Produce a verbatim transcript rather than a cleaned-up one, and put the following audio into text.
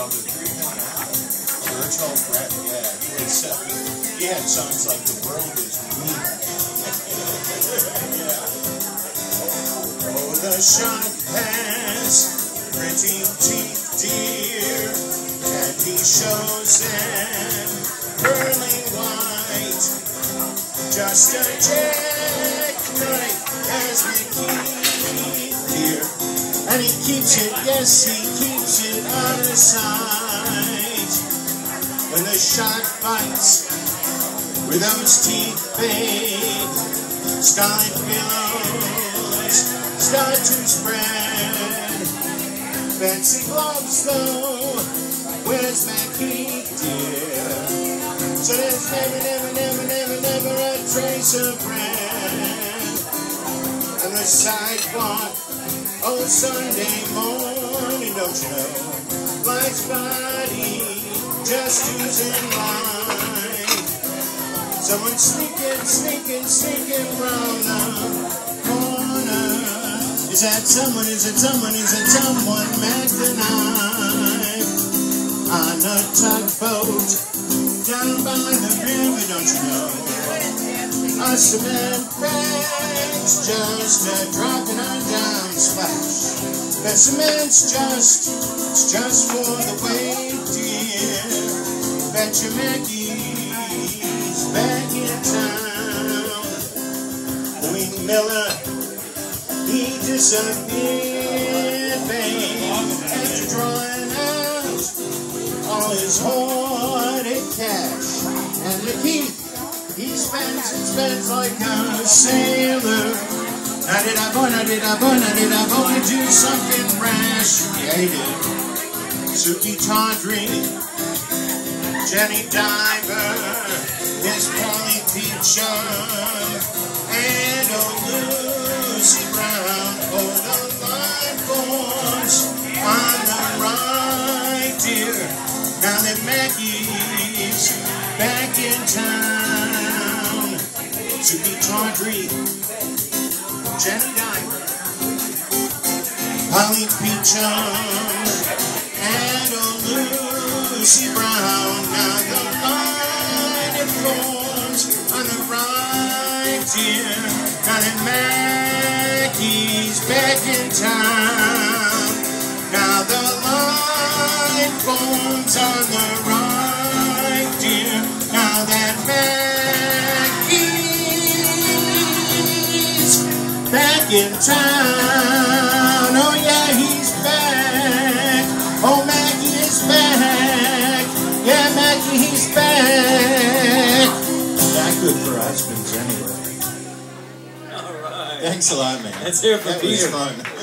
of the three and a half. Original Brett, yeah, twenty-seven. He had songs like The World Is Me. Yeah. Oh, the shark has pretty teeth, dear, and he shows them pearly white. Just a jackknife as Mickey, dear, and he keeps it, yes, he keeps it out of sight. When the shark bites, with those teeth fade, scarlet billows start to spread. Fancy gloves, though, where's Mackie, dear? So there's never, never, never, never, never a trace of bread. And the sidewalk, oh, Sunday morning, don't you know, life's body just oozing light. Someone sneaking, sneaking, sneaking round the corner. Is that someone, is it someone, is it someone, Mac the knife? On a tugboat down by the river, don't you know? A cement bag's just a dropping on down splash. The cement's just, it's just for the weight, dear. Bet your Mackie's back in town. Louis Miller, he disappeared, babe, after drawing out all his hoarded cash. And McKeith, he spends and spends like a sailor. Now did I boy, now did I boy, now did I boy do something rash? Yeah, he did. Suki Tawdry, Jenny Diver, Miss Polly Peachum, and old Lucy Brown. Oh, the line forms on the right, dear. Now that Mackie's back in town. Suki Tawdry, Jenny Diver, Polly Peachum, and old Lucy Brown. Now the line it forms on the right, dear. Now that Mackie's back in town. Now the line forms on the right, dear. Now that Mackie's back in town. Oh yeah, he's back. Oh, Mackie is back. Yeah, Mackie, he's back. Not good for husbands anyway. All right. Thanks a lot, man. Let's hear from that Peter. was fun.